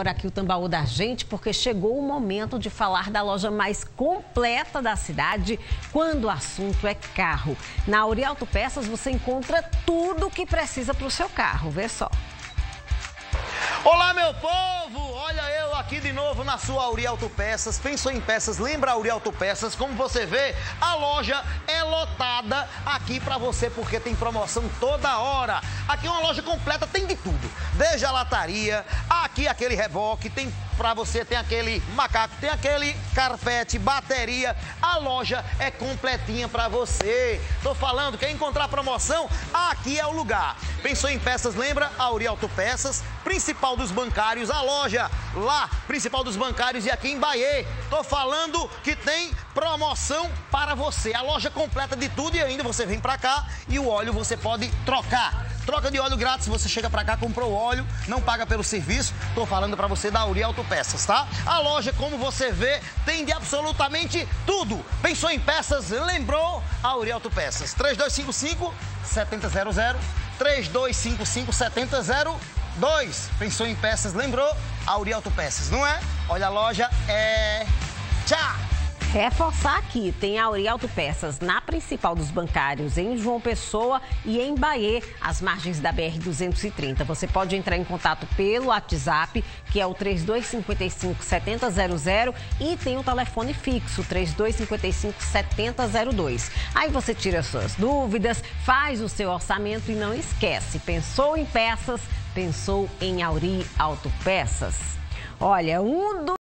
Aqui o Tambaú da gente, porque chegou o momento de falar da loja mais completa da cidade quando o assunto é carro. Na Auri Autopeças você encontra tudo o que precisa para o seu carro, vê só. Olá, meu povo! Olha eu aqui de novo na sua Auri Autopeças. Pensou em peças? Lembra a Auri Autopeças? Como você vê, a loja é lotada aqui pra você porque tem promoção toda hora. Aqui é uma loja completa, tem de tudo. Desde a lataria, aqui aquele reboque, tem pra você, tem aquele macaco, tem aquele carpete, bateria. A loja é completinha pra você. Tô falando, quer encontrar promoção? Aqui é o lugar. Pensou em peças? Lembra a Auri Autopeças? Principal dos bancários, a loja lá, principal dos bancários e aqui em Bahia. Tô falando que tem promoção para você. A loja completa de tudo e ainda você vem pra cá e o óleo você pode trocar. Troca de óleo grátis, você chega pra cá, comprou o óleo, não paga pelo serviço. Tô falando pra você da Auri Autopeças, tá? A loja, como você vê, tem de absolutamente tudo. Pensou em peças? Lembrou? A Auri Autopeças. 3255-7000, 3255-7002. Pensou em peças? Lembrou? A Auri Autopeças, não é? Olha, a loja é... Tchau! Reforçar aqui, tem a Auri Autopeças na principal dos bancários, em João Pessoa e em Bahia, às margens da BR-230. Você pode entrar em contato pelo WhatsApp, que é o 3255-7000, e tem o telefone fixo, 3255-7002. Aí você tira suas dúvidas, faz o seu orçamento e não esquece, pensou em peças, pensou em Auri Autopeças. Olha,